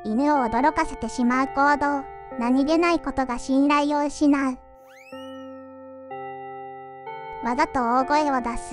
犬を驚かせてしまう行動、何気ないことが信頼を失う。わざと大声を出す。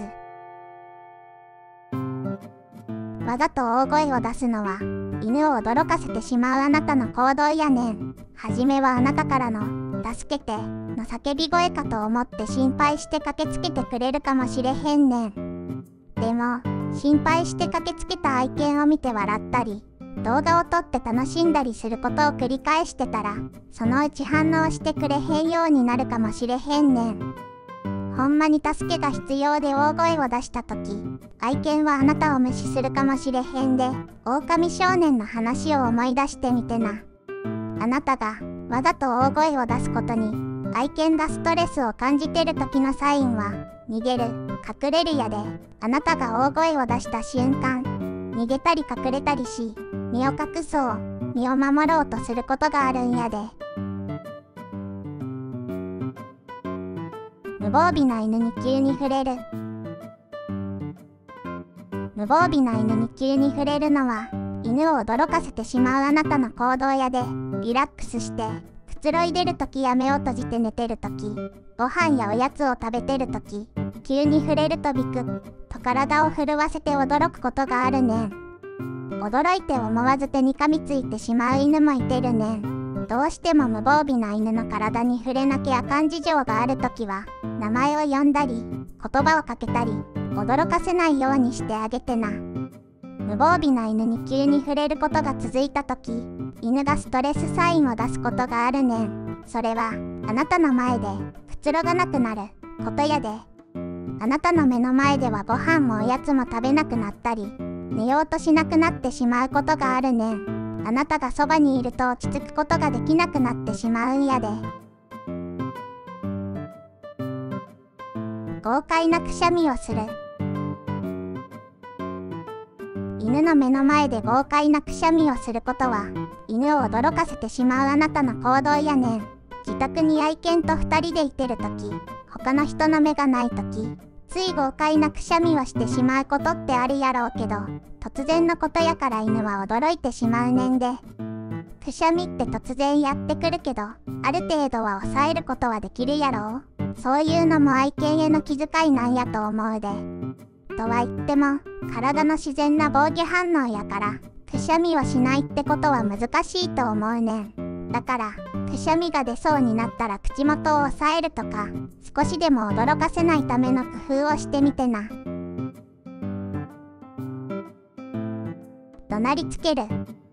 わざと大声を出すのは、犬を驚かせてしまうあなたの行動やねん。はじめはあなたからの、助けて、の叫び声かと思って心配して駆けつけてくれるかもしれへんねん。でも、心配して駆けつけた愛犬を見て笑ったり、動画を撮って楽しんだりすることを繰り返してたら、そのうち反応してくれへんようになるかもしれへんねん。ほんまに助けが必要で大声を出したとき、愛犬はあなたを無視するかもしれへんで、狼少年の話を思い出してみてな。あなたがわざと大声を出すことに、愛犬がストレスを感じてる時のサインは、逃げる、隠れるやで、あなたが大声を出した瞬間、逃げたり隠れたりし、身を隠そう、身を守ろうとすることがあるんやで。無防備な犬に急に触れる。無防備な犬に急に触れるのは、犬を驚かせてしまうあなたの行動やで、リラックスして、くつろいでるときや目を閉じて寝てるとき、ご飯やおやつを食べてるとき、急に触れるとビクッと体を震わせて驚くことがあるねん。驚いて思わず手に噛みついてしまう犬もいてるねん。どうしても無防備な犬の体に触れなきゃあかん事情があるときは、名前を呼んだり、言葉をかけたり、驚かせないようにしてあげてな。無防備な犬に急に触れることが続いたとき、犬がストレスサインを出すことがあるねん。それは、あなたの前でくつろがなくなることやで。あなたの目の前ではご飯もおやつも食べなくなったり、寝ようとしなくなってしまうことがあるねん。あなたがそばにいると落ち着くことができなくなってしまうんやで。豪快なくしゃみをする。犬の目の前で豪快なくしゃみをすることは、犬を驚かせてしまうあなたの行動やねん。自宅に愛犬と2人でいてるとき、他の人の目がないとき、つい豪快なくしゃみをしてしまうことってあるやろうけど、突然のことやから犬は驚いてしまうねんで。くしゃみって突然やってくるけど、ある程度は抑えることはできるやろう。そういうのも愛犬への気遣いなんやと思うで。とは言っても、体の自然な防御反応やから、くしゃみをしないってことは難しいと思うねん。だから、くしゃみが出そうになったら口元を押さえるとか、少しでも驚かせないための工夫をしてみてな。怒鳴りつける。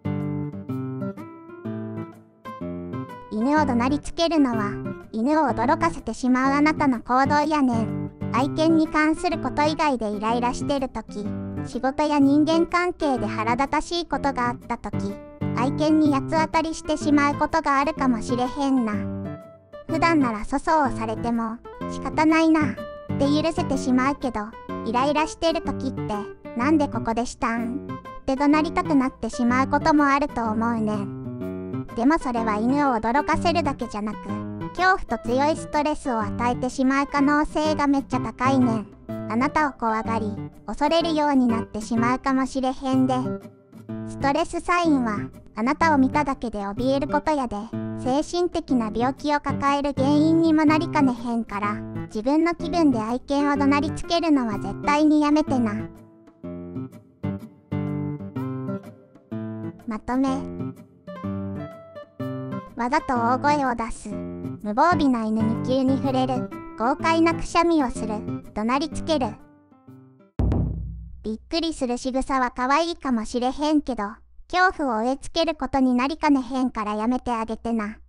犬を怒鳴りつけるのは、犬を驚かせてしまうあなたの行動やねん。愛犬に関すること以外でイライラしてるとき、仕事や人間関係で腹立たしいことがあったとき、愛犬に八つ当たりしてしまうことがあるかもしれへんな。普段なら粗相をされても仕方ないなって許せてしまうけど、イライラしてる時ってなんでここでしたんって怒鳴りたくなってしまうこともあると思うねん。でもそれは犬を驚かせるだけじゃなく、恐怖と強いストレスを与えてしまう可能性がめっちゃ高いねん。あなたを怖がり、恐れるようになってしまうかもしれへんで。ストレスサインは、あなたを見ただけで怯えることやで、精神的な病気を抱える原因にもなりかねへんから、自分の気分で愛犬を怒鳴りつけるのは絶対にやめてな。まとめ。わざと大声を出す。無防備な犬に急に触れる。豪快なくしゃみをする。怒鳴りつける。びっくりする仕草は可愛いかもしれへんけど、恐怖を植え付けることになりかねへんからやめてあげてな。